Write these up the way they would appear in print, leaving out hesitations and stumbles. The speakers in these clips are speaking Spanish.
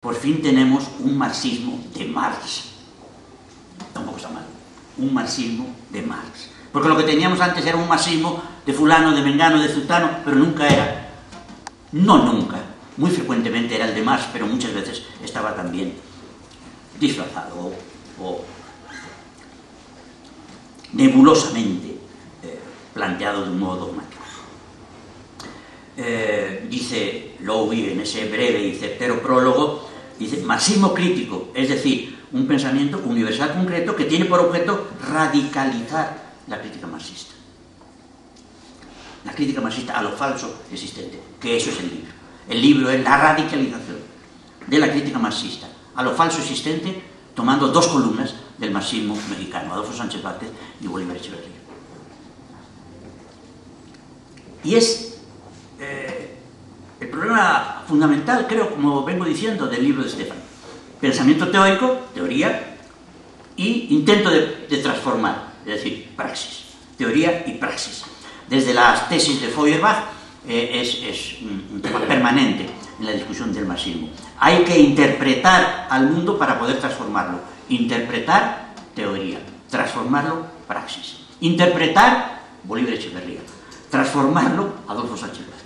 por fin tenemos un marxismo de Marx. Tampoco está mal. Un marxismo de Marx. Porque lo que teníamos antes era un marxismo de fulano, de mengano, de zutano, pero nunca era, no nunca, muy frecuentemente era el de Marx, pero muchas veces estaba también disfrazado o nebulosamente planteado de un modo dogmático. Dice Lowy en ese breve y certero prólogo, dice, marxismo crítico, es decir, un pensamiento universal concreto que tiene por objeto radicalizar la crítica marxista. La crítica marxista a lo falso existente, que eso es el libro. El libro es la radicalización de la crítica marxista a lo falso existente, tomando dos columnas del marxismo mexicano, Adolfo Sánchez Vázquez y Bolívar Echeverría. Y es el problema fundamental, creo, como vengo diciendo, del libro de Stefan. Pensamiento teórico, teoría, y intento de transformar, es decir, praxis, teoría y praxis. Desde las tesis de Feuerbach es un tema permanente en la discusión del marxismo. Hay que interpretar al mundo para poder transformarlo. Interpretar teoría, transformarlo praxis. Interpretar Bolívar Echeverría, transformarlo Adolfo Sánchez Vázquez.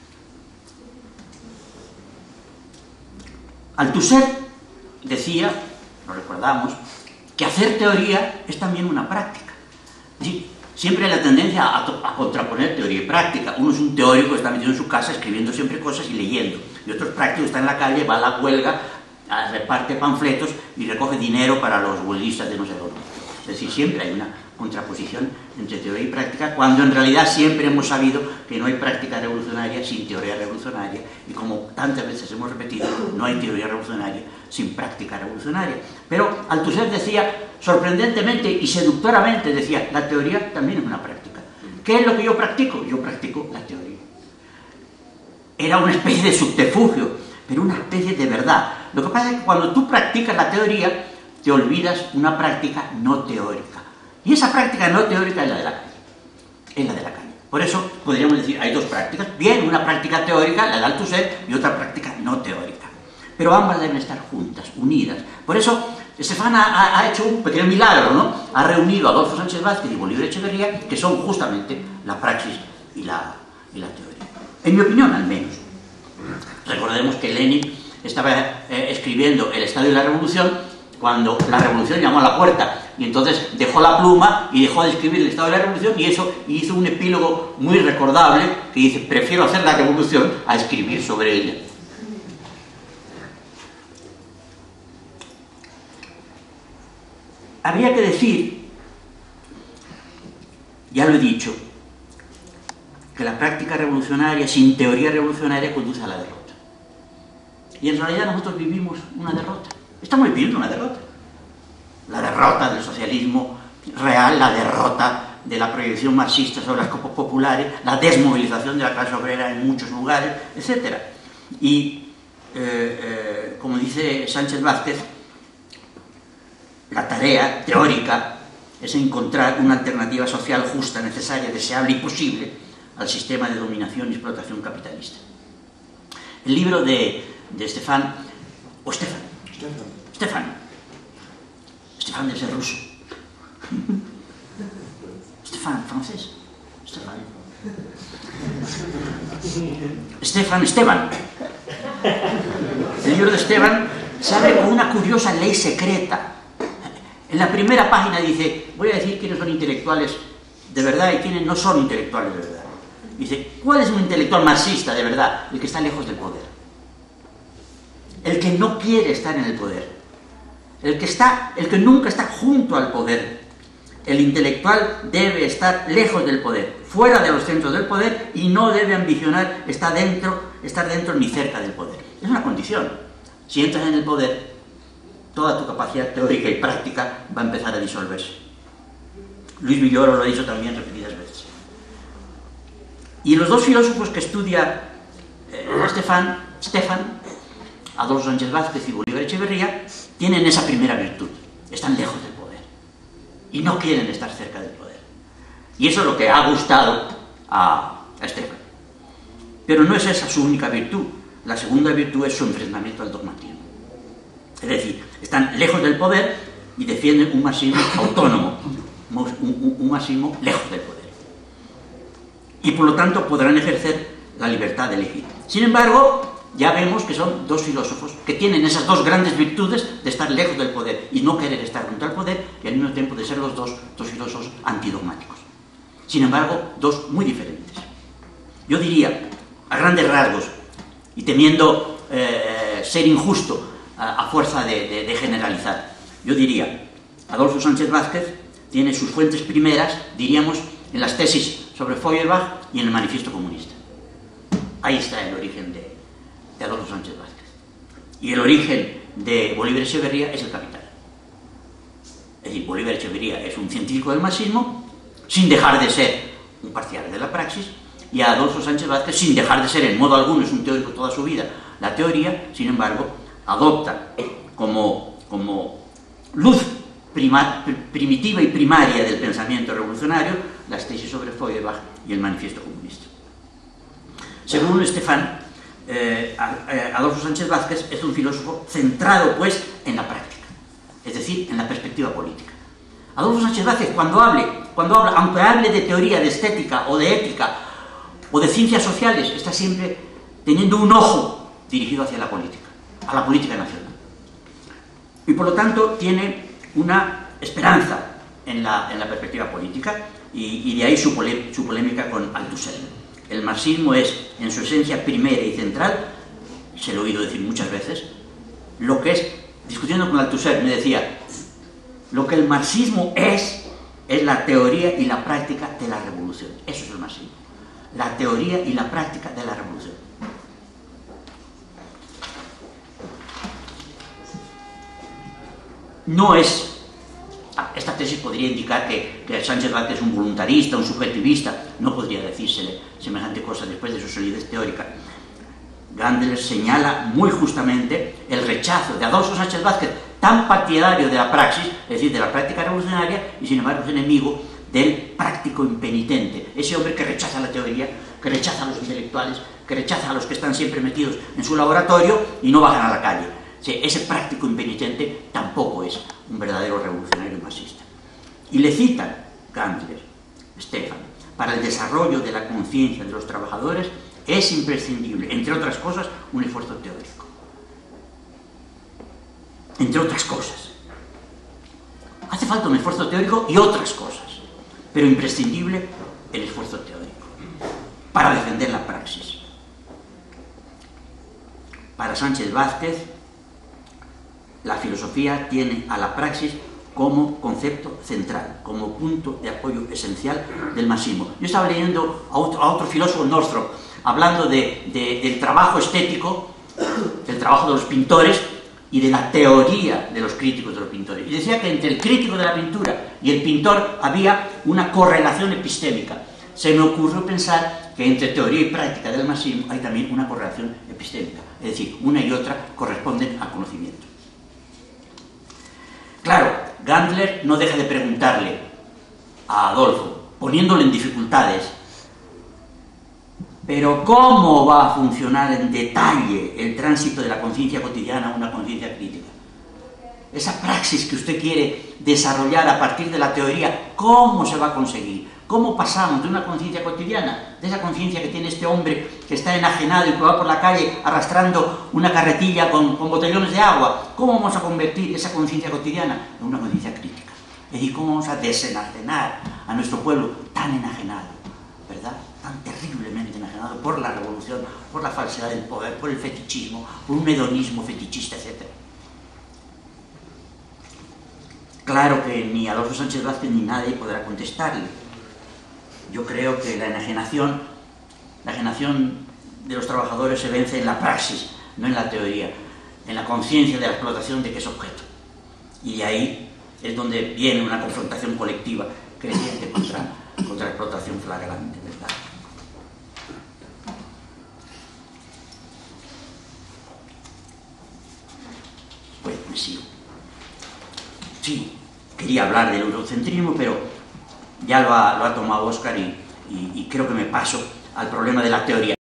Althusser decía, lo recordamos, que hacer teoría es también una práctica. Es decir, siempre hay la tendencia a contraponer teoría y práctica. Uno es un teórico que está metido en su casa escribiendo siempre cosas y leyendo. Y otro es práctico, está en la calle, va a la huelga, reparte panfletos y recoge dinero para los huelguistas de no sé dónde. Es decir, siempre hay una contraposición entre teoría y práctica, cuando en realidad siempre hemos sabido que no hay práctica revolucionaria sin teoría revolucionaria, y como tantas veces hemos repetido, no hay teoría revolucionaria sin práctica revolucionaria. Pero Althusser decía, sorprendentemente y seductoramente, decía, la teoría también es una práctica. ¿Qué es lo que yo practico? Yo practico la teoría. Era una especie de subterfugio, pero una especie de verdad. Lo que pasa es que cuando tú practicas la teoría, te olvidas una práctica no teórica. Y esa práctica no teórica es la de la calle. Es la de la calle. Por eso podríamos decir, hay dos prácticas. Bien, una práctica teórica, la de Althusser, y otra práctica no teórica. Pero ambas deben estar juntas, unidas. Por eso Stefan ha hecho un pequeño milagro, ¿no? Ha reunido a Adolfo Sánchez Vázquez y Bolívar Echeverría, que son justamente la praxis y la teoría. En mi opinión, al menos. Recordemos que Lenin estaba escribiendo El Estado y la Revolución cuando la revolución llamó a la puerta, y entonces dejó la pluma y dejó de escribir El Estado de la Revolución, y eso hizo un epílogo muy recordable que dice, prefiero hacer la revolución a escribir sobre ella. Habría que decir, ya lo he dicho, que la práctica revolucionaria sin teoría revolucionaria conduce a la derrota. Y en realidad nosotros vivimos una derrota. Estamos viviendo una derrota. La derrota del socialismo real, la derrota de la proyección marxista sobre las copas populares, la desmovilización de la clase obrera en muchos lugares, etc. Y, como dice Sánchez Vázquez, la tarea teórica es encontrar una alternativa social justa, necesaria, deseable y posible al sistema de dominación y explotación capitalista. El libro de Stefan debe ser ruso. Stefan, francés. Esteban. El libro de Esteban sale con una curiosa ley secreta. En la primera página dice, voy a decir quiénes son intelectuales de verdad y quiénes no son intelectuales de verdad. Dice, ¿cuál es un intelectual marxista de verdad? El que está lejos del poder. El que no quiere estar en el poder. El que nunca está junto al poder. El intelectual debe estar lejos del poder, fuera de los centros del poder, y no debe ambicionar estar dentro ni cerca del poder. Es una condición. Si entras en el poder, toda tu capacidad teórica y práctica va a empezar a disolverse. Luis Villoro lo ha dicho también repetidas veces. Y los dos filósofos que estudia Stefan, Adolfo Sánchez Vázquez y Bolívar Echeverría, tienen esa primera virtud. Están lejos del poder. Y no quieren estar cerca del poder. Y eso es lo que ha gustado a Stefan. Pero no es esa su única virtud. La segunda virtud es su enfrentamiento al dogmatismo. Es decir, están lejos del poder y defienden un marxismo autónomo, un marxismo lejos del poder. Y por lo tanto podrán ejercer la libertad de elegir. Sin embargo, ya vemos que son dos filósofos que tienen esas dos grandes virtudes de estar lejos del poder y no querer estar junto al poder, y al mismo tiempo de ser los dos filósofos antidogmáticos. Sin embargo, dos muy diferentes. Yo diría, a grandes rasgos, y temiendo ser injusto a fuerza de generalizar, yo diría, Adolfo Sánchez Vázquez tiene sus fuentes primeras, diríamos, en las tesis sobre Feuerbach y en el Manifiesto Comunista. Ahí está el origen de Adolfo Sánchez Vázquez. Y el origen de Bolívar Echeverría es el Capital. Es decir, Bolívar Echeverría es un científico del marxismo, sin dejar de ser un parcial de la praxis, y a Adolfo Sánchez Vázquez, sin dejar de ser en modo alguno, es un teórico toda su vida, la teoría, sin embargo, adopta como luz primitiva y primaria del pensamiento revolucionario las tesis sobre Feuerbach y el Manifiesto Comunista. Según Estefan, Adolfo Sánchez Vázquez es un filósofo centrado, pues, en la práctica, es decir, en la perspectiva política. Adolfo Sánchez Vázquez, cuando habla, aunque hable de teoría, de estética o de ética o de ciencias sociales, está siempre teniendo un ojo dirigido hacia la política, a la política nacional. Y por lo tanto tiene una esperanza en la perspectiva política, y de ahí su polémica con Althusser. El marxismo es, en su esencia primera y central, se lo he oído decir muchas veces, lo que es, discutiendo con Althusser, me decía, lo que el marxismo es la teoría y la práctica de la revolución. Eso es el marxismo. La teoría y la práctica de la revolución. No es... Esta tesis podría indicar que Sánchez Vázquez es un voluntarista, un subjetivista. No podría decírsele semejante cosa después de su solidez teórica. Gandler señala muy justamente el rechazo de Adolfo Sánchez Vázquez, tan partidario de la praxis, es decir, de la práctica revolucionaria, y sin embargo es enemigo del práctico impenitente, ese hombre que rechaza la teoría, que rechaza a los intelectuales, que rechaza a los que están siempre metidos en su laboratorio y no bajan a la calle. Sí, ese práctico impenitente tampoco es un verdadero revolucionario marxista. Y le citan Gandler, Stefan, para el desarrollo de la conciencia de los trabajadores es imprescindible, entre otras cosas, un esfuerzo teórico. Entre otras cosas. Hace falta un esfuerzo teórico y otras cosas, pero imprescindible el esfuerzo teórico para defender la praxis. Para Sánchez Vázquez, la filosofía tiene a la praxis como concepto central, como punto de apoyo esencial del marxismo. Yo estaba leyendo a otro filósofo, Northrop, hablando del trabajo estético, del trabajo de los pintores y de la teoría de los críticos de los pintores. Y decía que entre el crítico de la pintura y el pintor había una correlación epistémica. Se me ocurrió pensar que entre teoría y práctica del marxismo hay también una correlación epistémica, es decir, una y otra corresponden al conocimiento. Claro, Gandler no deja de preguntarle a Adolfo, poniéndole en dificultades, pero ¿cómo va a funcionar en detalle el tránsito de la conciencia cotidiana a una conciencia crítica? Esa praxis que usted quiere desarrollar a partir de la teoría, ¿cómo se va a conseguir? ¿Cómo pasamos de una conciencia cotidiana, de esa conciencia que tiene este hombre que está enajenado y que va por la calle arrastrando una carretilla con botellones de agua? ¿Cómo vamos a convertir esa conciencia cotidiana en una conciencia crítica? Es decir, ¿cómo vamos a desenajenar a nuestro pueblo tan enajenado, ¿verdad? Tan terriblemente enajenado por la revolución, por la falsedad del poder, por el fetichismo, por un hedonismo fetichista, etc. Claro que ni Adolfo Sánchez Vázquez ni nadie podrá contestarle. Yo creo que la enajenación de los trabajadores se vence en la praxis, no en la teoría, en la conciencia de la explotación de que es objeto. Y de ahí es donde viene una confrontación colectiva creciente contra la explotación flagrante, ¿verdad? Pues me sigo. Sí, quería hablar del eurocentrismo, pero ya lo ha tomado Óscar y creo que me paso al problema de la teoría.